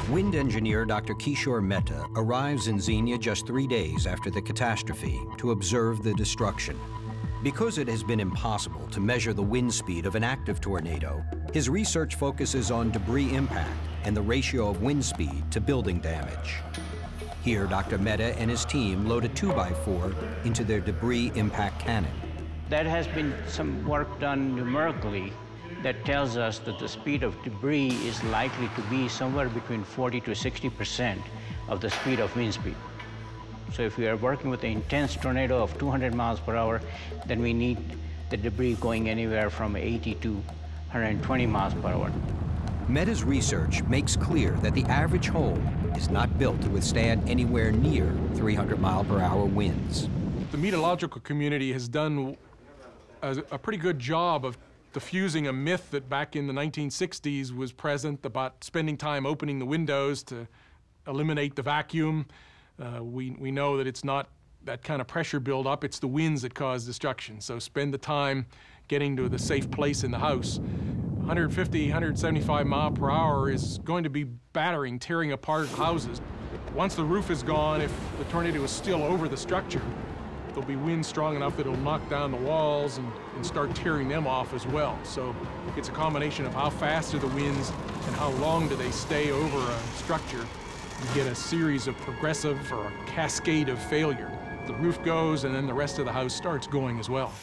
Wind engineer Dr. Kishor Mehta arrives in Xenia just 3 days after the catastrophe to observe the destruction. Because it has been impossible to measure the wind speed of an active tornado, his research focuses on debris impact and the ratio of wind speed to building damage. Here, Dr. Mehta and his team load a 2x4 into their debris impact cannon. There has been some work done numerically that tells us that the speed of debris is likely to be somewhere between 40 to 60% of the speed of wind speed. So if we are working with an intense tornado of 200 miles per hour, then we need the debris going anywhere from 80 to 120 miles per hour. Mehta's research makes clear that the average home is not built to withstand anywhere near 300-mile-per-hour winds. The meteorological community has done a pretty good job of diffusing a myth that back in the 1960s was present about spending time opening the windows to eliminate the vacuum. We know that it's not that kind of pressure buildup, it's the winds that cause destruction. So spend the time getting to the safe place in the house. 150, 175 mile per hour is going to be battering, tearing apart houses. Once the roof is gone, if the tornado is still over the structure, there'll be winds strong enough that it'll knock down the walls and start tearing them off as well. So it's a combination of how fast are the winds and how long do they stay over a structure. You get a series of progressive or a cascade of failure. The roof goes and then the rest of the house starts going as well.